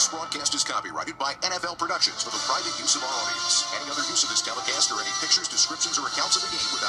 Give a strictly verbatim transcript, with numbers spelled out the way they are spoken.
This broadcast is copyrighted by N F L Productions for the private use of our audience. Any other use of this telecast or any pictures, descriptions, or accounts of the game without